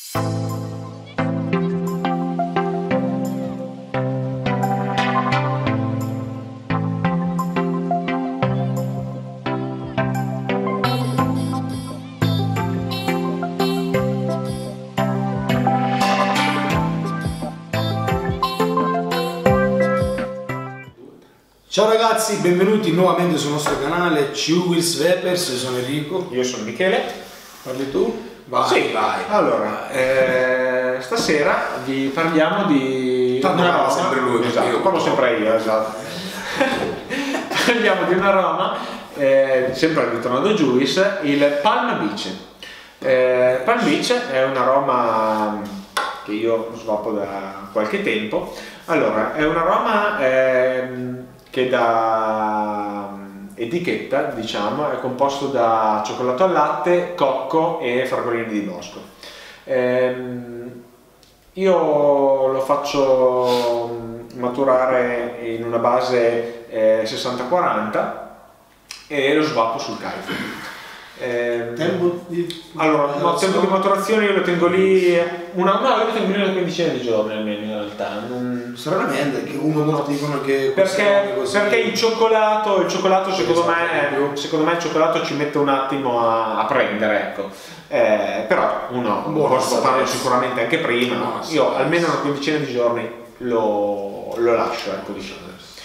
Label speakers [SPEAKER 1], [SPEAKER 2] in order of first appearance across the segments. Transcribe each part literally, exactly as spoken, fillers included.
[SPEAKER 1] Ciao ragazzi, benvenuti nuovamente sul nostro canale C Wheels Vapers. Io sono Enrico.
[SPEAKER 2] Io sono Michele.
[SPEAKER 1] Parli tu?
[SPEAKER 2] Vai, sì, vai. Allora, eh, stasera vi parliamo di...
[SPEAKER 1] Tanto
[SPEAKER 2] una
[SPEAKER 1] parla
[SPEAKER 2] Roma.
[SPEAKER 1] sempre lui,
[SPEAKER 2] esatto,
[SPEAKER 1] io
[SPEAKER 2] parlo sempre io, esatto. Parliamo di una Roma, eh, sempre al ritorno Juice, il Palm Beach. Eh, Palm Beach è un aroma che io svapo da qualche tempo. Allora, è un aroma ehm, che da etichetta, diciamo, è composto da cioccolato al latte, cocco e fragolini di bosco. Ehm, io lo faccio maturare in una base eh, sessanta quaranta e lo svapo sul carico. Eh,
[SPEAKER 1] tempo di
[SPEAKER 2] allora, no, tempo di maturazione io lo tengo lì una, no, io lo tengo lì una quindicina di giorni almeno in realtà. Non...
[SPEAKER 1] Stranamente, che uno no, dicono che
[SPEAKER 2] perché,
[SPEAKER 1] così...
[SPEAKER 2] perché il cioccolato, il cioccolato secondo me, secondo me il cioccolato ci mette un attimo a, a prendere, ecco. Eh, però uno
[SPEAKER 1] Buono,
[SPEAKER 2] può svaparlo sicuramente anche prima.
[SPEAKER 1] No,
[SPEAKER 2] io almeno una quindicina di giorni lo, lo lascio, ecco, diciamo.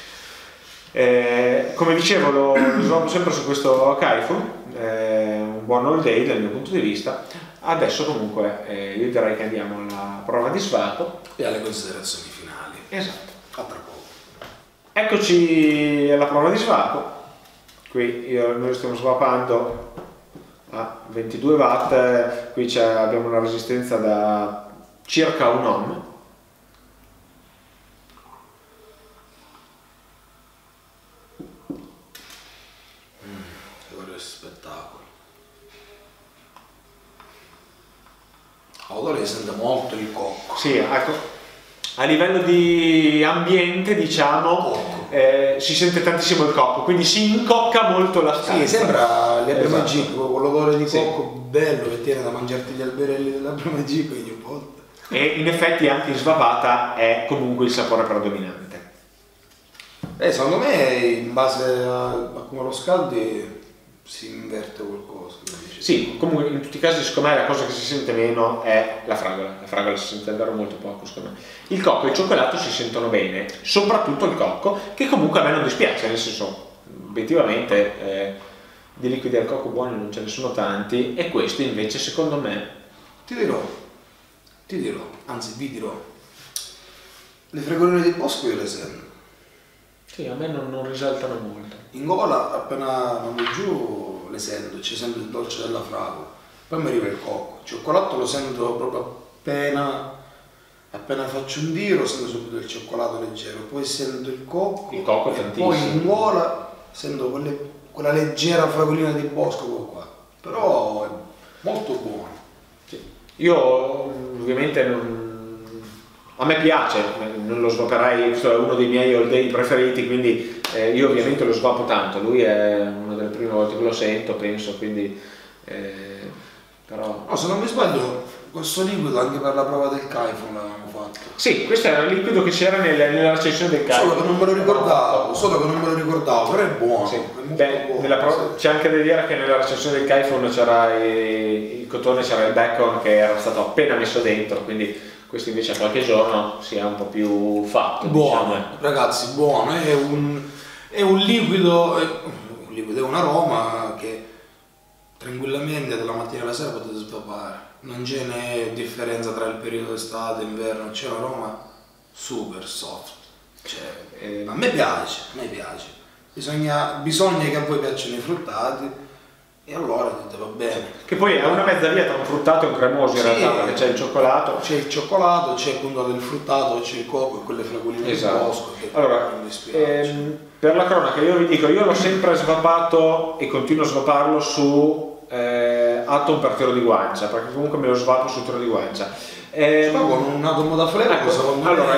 [SPEAKER 2] Eh, come dicevo, lo, lo svapo sempre su questo Kaifu. Eh, un buon all day dal mio punto di vista. Adesso comunque eh, io direi che andiamo alla prova di svapo
[SPEAKER 1] e alle considerazioni finali.
[SPEAKER 2] Esatto.
[SPEAKER 1] A tra poco.
[SPEAKER 2] Eccoci alla prova di svapo. Qui io, noi stiamo svapando a ventidue watt, qui abbiamo una resistenza da circa un ohm.
[SPEAKER 1] Spettacolo. L'odore sente molto il cocco.
[SPEAKER 2] Sì, ecco, a livello di ambiente, diciamo, eh, si sente tantissimo il cocco, quindi si incocca molto la stanza.
[SPEAKER 1] Sì, sembra l'Abramagico,
[SPEAKER 2] esatto.
[SPEAKER 1] con l'odore di
[SPEAKER 2] Sì.
[SPEAKER 1] cocco bello che tiene da mangiarti gli alberelli dell'Abramagico ogni volta.
[SPEAKER 2] E in effetti anche in svapata è comunque il sapore predominante.
[SPEAKER 1] Eh, secondo me in base a, a come lo scaldi si inverte qualcosa.
[SPEAKER 2] Sì, comunque in tutti i casi secondo me la cosa che si sente meno è la fragola. La fragola si sente davvero molto poco, secondo me. Il cocco e il cioccolato si sentono bene, soprattutto il cocco, che comunque a me non dispiace, nel senso, obiettivamente eh, di liquidi al cocco buoni non ce ne sono tanti, e questo invece secondo me...
[SPEAKER 1] Ti dirò, ti dirò, anzi vi dirò, le fragoline di bosco io le sento.
[SPEAKER 2] Sì, a me non, non risaltano molto.
[SPEAKER 1] In gola appena vado giù le sento, c'è sempre il dolce della fragola, poi mi arriva il cocco, il cioccolato lo sento proprio appena, appena faccio un tiro, sento subito il cioccolato leggero, poi sento il cocco,
[SPEAKER 2] il cocco
[SPEAKER 1] e
[SPEAKER 2] tantissimo.
[SPEAKER 1] poi in gola sento quelle, quella leggera fragolina di bosco qua, però è molto buono.
[SPEAKER 2] Sì. Io ovviamente non... A me piace, non lo svaperai, questo è uno dei miei all day preferiti, quindi eh, io ovviamente lo svapo tanto, lui è una delle prime volte che lo sento, penso, quindi eh, però...
[SPEAKER 1] No, se non mi sbaglio, questo liquido anche per la prova del Kaifu l'avevamo fatto.
[SPEAKER 2] Sì, questo era il liquido che c'era nel, nella recensione del Kaifu.
[SPEAKER 1] Solo che non me lo ricordavo, solo che non me lo ricordavo, però è buono.
[SPEAKER 2] Sì.
[SPEAKER 1] È molto
[SPEAKER 2] Beh,
[SPEAKER 1] buono.
[SPEAKER 2] nella pro... c'è anche da dire che nella recensione del Kaifu c'era il, il cotone, c'era il bacon che era stato appena messo dentro, quindi questo invece a qualche giorno si è un po' più fatto.
[SPEAKER 1] Buono,
[SPEAKER 2] diciamo.
[SPEAKER 1] Ragazzi, buono, è un, è un liquido, è un liquido, è un aroma che tranquillamente dalla mattina alla sera potete svapare, non ce n'è differenza tra il periodo estate e inverno, c'è un aroma super soft, cioè, eh, a me piace, a me piace, bisogna, bisogna che a voi piacciono i fruttati. E allora dite va bene.
[SPEAKER 2] Che poi è una mezza via tra un fruttato e un cremoso in
[SPEAKER 1] Sì,
[SPEAKER 2] realtà, perché c'è il cioccolato.
[SPEAKER 1] C'è il cioccolato, c'è appunto del fruttato, c'è il cocco e quelle fragoline
[SPEAKER 2] esatto.
[SPEAKER 1] di bosco che
[SPEAKER 2] allora,
[SPEAKER 1] non mi dispiace.
[SPEAKER 2] Ehm, per la cronaca io vi dico, io l'ho sempre svapato e continuo a svaparlo su eh, atom per tiro di guancia, perché comunque me lo svapo sul tiro di guancia. Ehm,
[SPEAKER 1] Ma con un atomo da freddo,
[SPEAKER 2] ecco, allora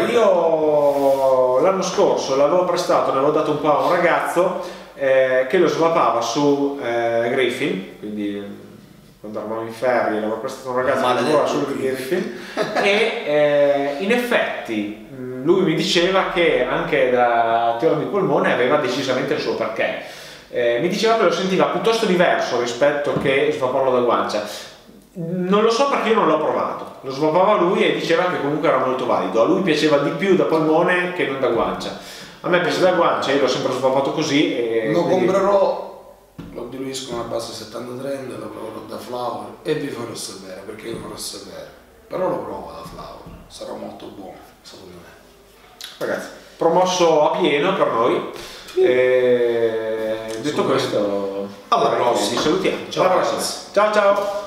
[SPEAKER 2] io l'anno scorso l'avevo prestato, ne avevo dato un po' a un ragazzo Eh, che lo svapava su eh, Griffin, quindi quando eravamo in ferie, aveva questo un ragazzo
[SPEAKER 1] Male
[SPEAKER 2] che lavorava
[SPEAKER 1] detto,
[SPEAKER 2] solo di film e eh, in effetti lui mi diceva che anche da tirone di polmone aveva decisamente il suo perché. Eh, mi diceva che lo sentiva piuttosto diverso rispetto che svaporlo da guancia. Non lo so perché io non l'ho provato, lo svapava lui e diceva che comunque era molto valido. A lui piaceva di più da polmone che non da guancia. A me piace da guancia, io l'ho sempre svapato così. E
[SPEAKER 1] lo
[SPEAKER 2] quindi...
[SPEAKER 1] comprerò, lo diluisco una base settanta trenta, lo proverò da Flower e vi farò sapere, perché vi farò sapere. Però lo provo da Flower, sarà molto buono, secondo me.
[SPEAKER 2] Ragazzi, promosso a pieno per noi. E... detto questo,
[SPEAKER 1] alla prossima.
[SPEAKER 2] Ci salutiamo.
[SPEAKER 1] Ciao,
[SPEAKER 2] Alla prossima. Ciao ciao.